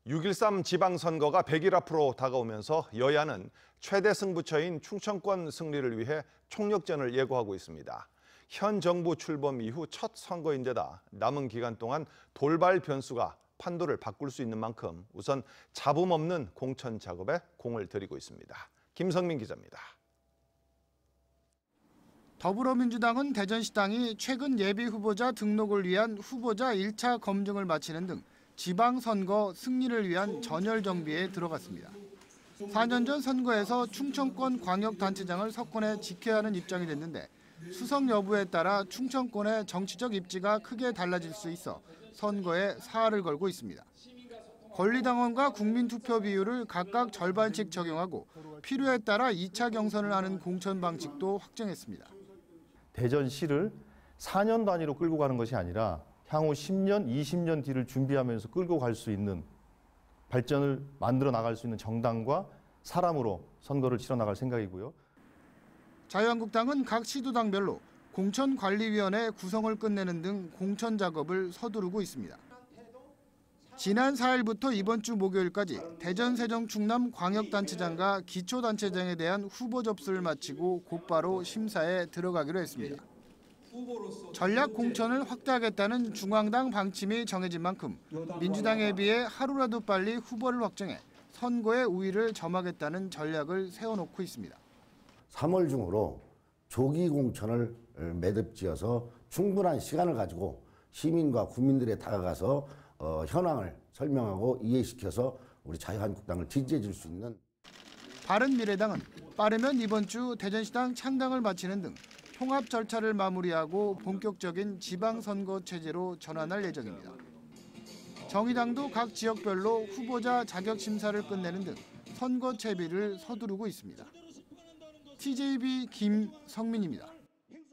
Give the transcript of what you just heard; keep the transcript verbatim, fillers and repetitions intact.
육 일삼 지방선거가 백 일 앞으로 다가오면서 여야는 최대 승부처인 충청권 승리를 위해 총력전을 예고하고 있습니다. 현 정부 출범 이후 첫 선거인데다 남은 기간 동안 돌발 변수가 판도를 바꿀 수 있는 만큼 우선 잡음 없는 공천 작업에 공을 들이고 있습니다. 김성민 기자입니다. 더불어민주당은 대전시당이 최근 예비후보자 등록을 위한 후보자 일 차 검증을 마치는 등 지방선거 승리를 위한 전열 정비에 들어갔습니다. 사 년 전 선거에서 충청권 광역단체장을 석권에 지켜야 하는 입장이 됐는데 수석 여부에 따라 충청권의 정치적 입지가 크게 달라질 수 있어 선거에 사활을 걸고 있습니다. 권리당원과 국민투표 비율을 각각 절반씩 적용하고 필요에 따라 이 차 경선을 하는 공천 방식도 확정했습니다. 대전시를 사 년 단위로 끌고 가는 것이 아니라 향후 십 년, 이십 년 뒤를 준비하면서 끌고 갈 수 있는 발전을 만들어 나갈 수 있는 정당과 사람으로 선거를 치러 나갈 생각이고요. 자유한국당은 각 시도당별로 공천관리위원회 구성을 끝내는 등 공천 작업을 서두르고 있습니다. 지난 사 일부터 이번 주 목요일까지 대전, 세종, 충남 광역단체장과 기초단체장에 대한 후보 접수를 마치고 곧바로 심사에 들어가기로 했습니다. 전략 공천을 확대하겠다는 중앙당 방침이 정해진 만큼 민주당에 비해 하루라도 빨리 후보를 확정해 선거의 우위를 점하겠다는 전략을 세워놓고 있습니다. 삼월 중으로 조기 공천을 매듭지어서 충분한 시간을 가지고 시민과 국민들에 다가가서 어, 현황을 설명하고 이해시켜서 우리 자유한국당을 지지해 줄 수 있는. 바른미래당은 빠르면 이번 주 대전시당 창당을 마치는 등 통합 절차를 마무리하고 본격적인 지방선거 체제로 전환할 예정입니다. 정의당도 각 지역별로 후보자 자격 심사를 끝내는 등 선거 채비를 서두르고 있습니다. 티제이비 김성민입니다.